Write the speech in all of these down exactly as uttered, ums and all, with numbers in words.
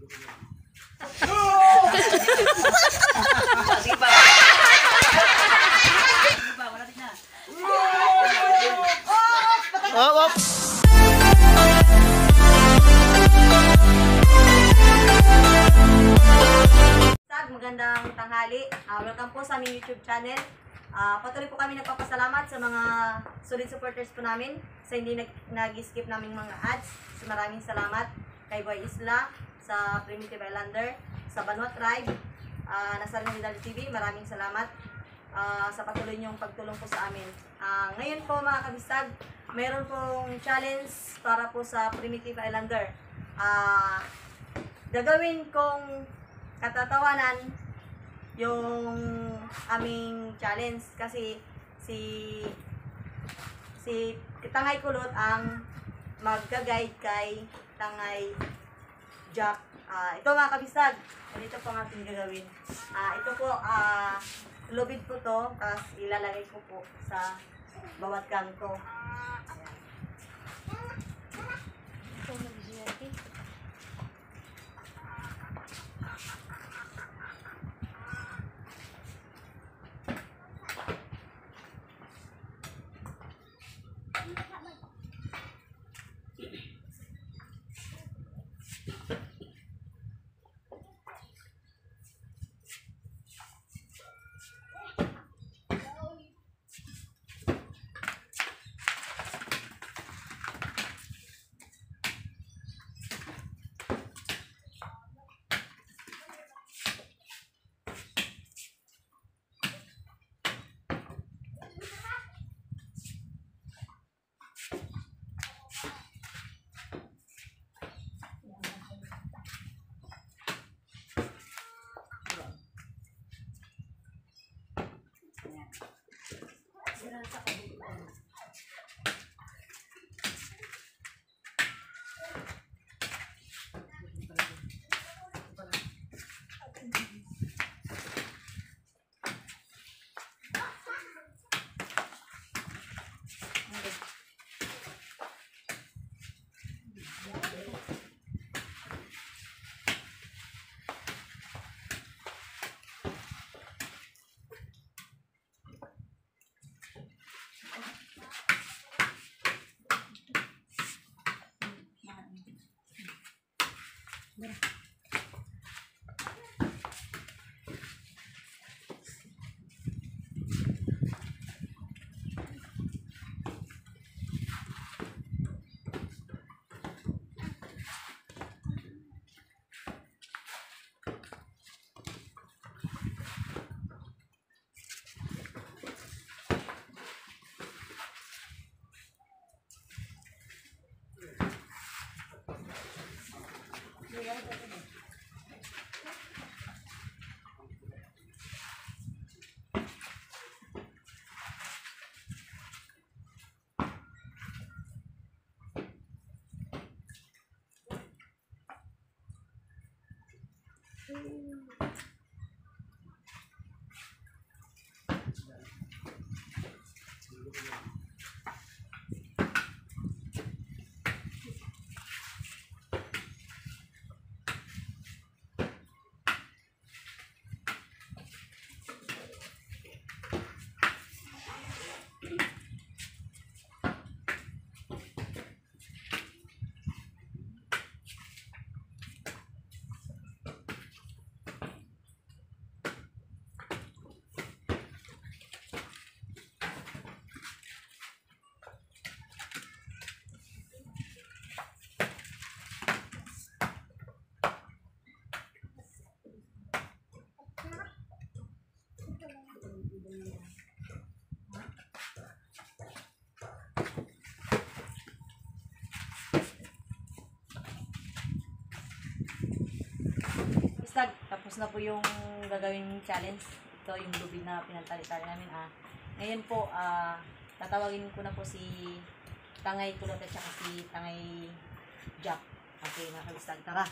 Sige pa. Sige pa, wala na. Oh, oh. Magandang tanghali. Uh, welcome po sa aming YouTube channel. Uh, patuloy po kami nagpapasalamat sa mga solid supporters po namin sa hindi nag-skip naming mga ads. So, maraming salamat kay Boy Isla, sa Primitive Islander, sa Banwa Tribe, uh, nasa Nidal T V. Maraming salamat uh, sa patuloy niyong pagtulong po sa amin. Uh, ngayon po mga kabistag, mayroon pong challenge para po sa Primitive Islander. Uh, gagawin kong katatawanan yung aming challenge kasi si si Tangay Kulot ang magga-guide kay Tangay Jack. Uh, ito mga kabisag, ito po ang ating gagawin. Uh, ito po, uh, lubid po to, tapos ilalagay ko po sa bawat kanto. Tapos na po yung gagawin challenge. Ito yung lubid na pinagtali-tali namin. Ah. Ngayon po, ah, tatawagin ko na po si Tangay Kulot at saka si Tangay Jack. Okay, nakabistag. Tara!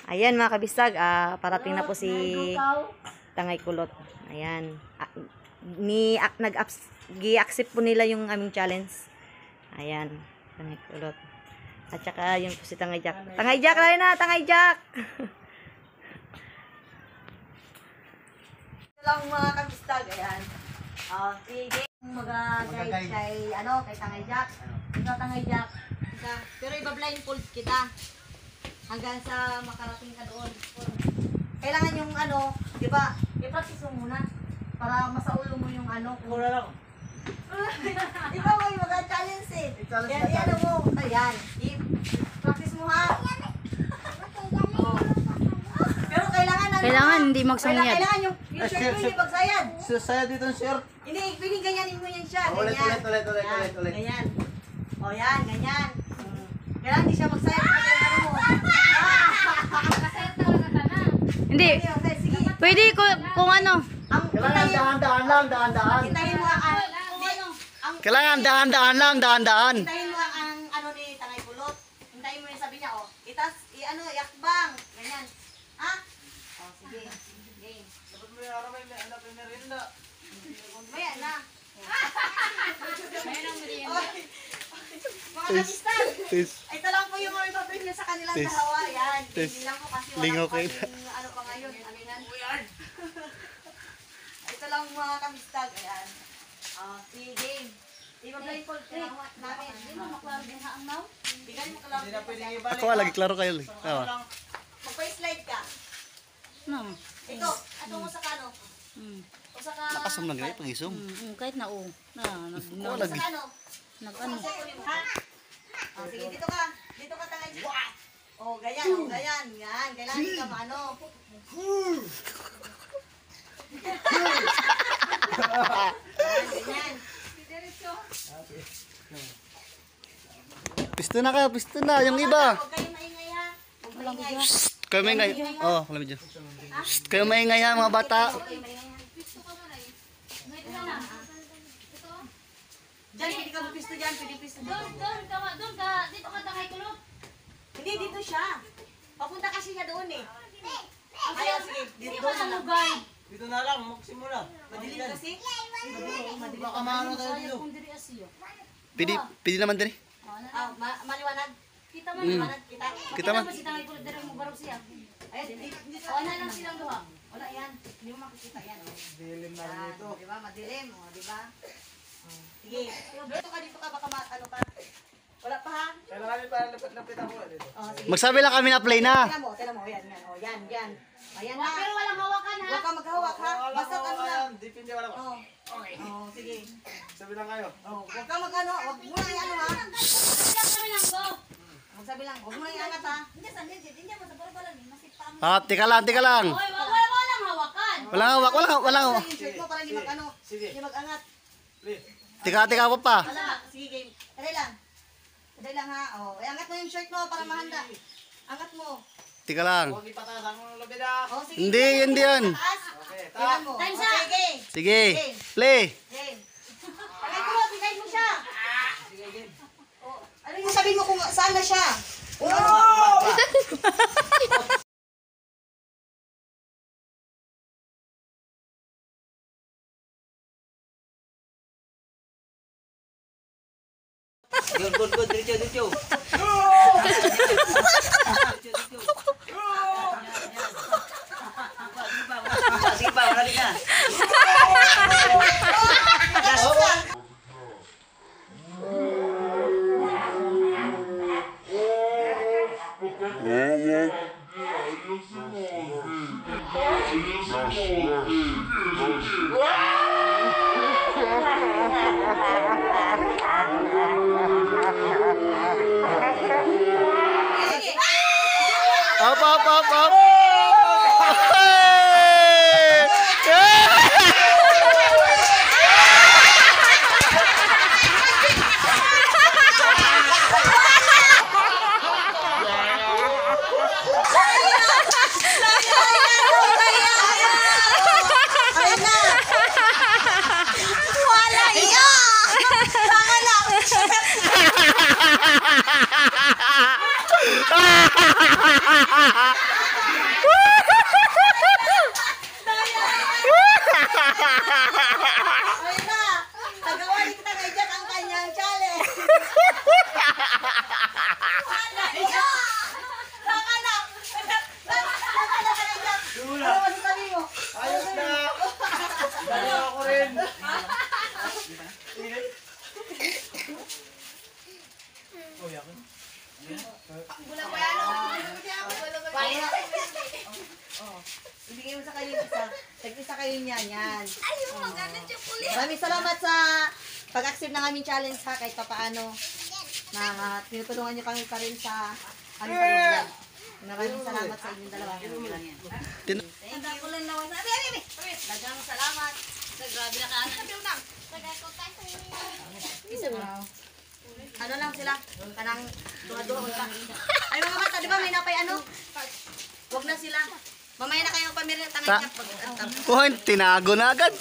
Ayan mga kabisag, ah, parating na po si Tangay Kulot. Ayan. Ah, ni ak, nag-ups, gi-accept po nila yung aming challenge. Ayan, Tangay Kulot. At saka yung po si Tangay Jack. Tangay Jack, lalo na, Tangay Jack! Ito lang mga kabisag, ayan. Ah, sige, mag-guide kay, ano, kay Tangay Jack. Ito, Tangay Jack. Ito. Pero iba-blindfold kita. Hanggang sa makarating ka doon. Kailangan yung ano, di ba, i-practice mo muna. Para masaulo mo yung ano. Mura lang. Di ba may mag-challenge eh. I-challenge Yan, na yan mo. Ayan. I-practice mo ha. Oh. Pero kailangan ano, Kailangan ha? hindi magsangyad. Kailangan yung, yung Eh, shirt sir, mo sir. hindi magsayad. Saya dito ang shirt. Hindi, piling ganyanin mo yan siya. Ulit, Ganyan. ulit, ulit, ulit, Yan, ulit, ulit. Ganyan. O yan, ganyan. Mm. Kailangan hindi siya magsayad. Kasi yung ano mo. Hindi. Okay, okay, sige. Pwede ko kung ano. Ang Kailangan hintayin- dahan-dahan lang, dahan-dahan. hintayin mo ang ang ang Kailangan dahan-dahan lang, dahan-dahan. hintayin mo ang, ang ano ni Tangay Kulot. Hintayin mo yung sabi niya, oh. Itas, i ano, yakbang. Ganyan. Ha? Oh, sige. Game. Dapat mo yung araw may anak may merinda. Maya na. Oy. Mga kabistan. Ito lang po yung mga ipapin niya sa kanilang Tis. dalawa. Yan. Tis. Hindi lang po kasi wala Lingaw po kayo. kasing ano pa ngayon. Ano yan? Ito lang mga kabistag. Ayan. Ah, sige, game. Di ba blindfold ka lang namin? Di mo maklaro din ha ang now? Bigyan mo kalaro. Hindi na pwedeng ibalik. Ako lagi klaro kayo. Oh. Magpa-slide ka. No. Ito, ato mo sa kano. Mm. O sa ka... Nakasam lang ganyan pag isum. Mm, mm, kahit na o. Na, nag, Ako nag, lagi. Sa kano. nag ano. Ha? Oh, sige, dito ka. Dito ka tangay. Oh, ganyan, oh, ganyan. Yan, kailangan ka maano. Yan, ganyan. Pisto na kayo, pisto na. Yung iba. Huwag kayong maingay ha. Huwag maingay. Shh, kayo maingay. Oh, alam medyo. Shh, kayo maingay ha mga bata. Huwag kayong maingay ha. Diyan, hindi ka mapisto dyan. Pwede pisto dyan. Doon, doon ka, doon ka, dito ka Tangay Kulot. Hindi, dito siya. Papunta kasi siya doon eh. Ayaw, sige. Dito Dito doon ka na lang. lugay. Dito na lang, magsimula. Madilim kasi. Madilim, madilim. Baka maano tayo dito. Kung diri asiyo. Pwede, pwede naman din eh. Ah, ma maliwanag. Kita man, Maliwanag kita. Kita man. ba si Tangay Kulot diri mo barog siya? Ayun, dito, dito. O ana lang silang duha. Wala yan. Hindi mo makikita yan. Oh. Dilim na Yan, dito. di ba? Madilim. O, di ba? Oh. Sige. Dito ka, dito ka. Baka ma ano ka. Wala pa ha? Kailangan pa lapit-lapit ako dito. Oh, sige. Magsabi lang kami na play na. Tingnan mo, tingnan mo. Yan, yan. O, yan, yan. Ayan na. Pero walang hawakan ha. Huwag ka maghawak ha. Basta ano lang. Dipindi wala ko. Oh. Oh, sige. Sabi lang kayo. Oh, huwag ka mag-ano. Huwag mo na i-ano ha. Sila kami lang go. Magsabi lang. Huwag mo na i-angat ha. Ah, tika lang, tika lang. Oy, wala wala walang hawakan. Walang hawak, walang hawak, walang hawak. Yung shirt mo para hindi mag-ano. Sige. Hindi mag-angat. Please. Tika, tika pa pa. Wala. Sige, game. Kadali lang. Kadali lang ha. Oh, eh, angat mo yung shirt mo para mahanda. Angat mo. Tika lang. Huwag ipataas ang lobby na. Oh, sige. Hindi, hindi yan. Taas. Okay, Tingnan mo. Time Oh, sa. sige. Sige, play. Game. Tagay ko, tingay mo siya. Oh, ano yung sabi mo kung saan na siya? Oh! Good, good, good. Diretso, diretso. Sige pa, wala din na. Up, up, up, up. Ayun na! Tagawan kita kay Jack ang kanyang challenge! Wala niya! Saka na! Saka na kay Jack! Ano masasabi mo? Ayos na! Dali ako rin! Uy, ako. Ibigay mo sa kayo yung isa. Tag-isa kayo niyan, yan. Ayun, maganda siya puli. Maraming salamat sa pag-accept ng aming challenge ha, kahit papaano. Na tinutulungan niyo kami pa rin sa aming pag-vlog. Maraming salamat sa inyong dalawa. Tin- Thank you. Kulan na wasa. Abi, abi, abi. Dagang salamat. Grabe na ka. Sabi mo lang. Ano lang sila? Kanang duha-duha pa. Ay mga bata, di ba may napay ano? Huwag na sila. Mamaya na kayong pamilya ng Ta- tangay niya pag-antam. Point, tinago na agad.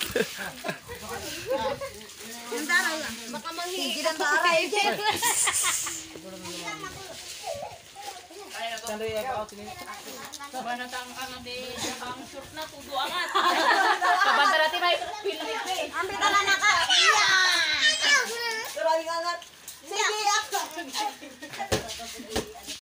Yung daraw lang. Baka manghihigil ang daraw. Sandali, ay pa ako tinigil. Manatang ka na di ang short na tudo ang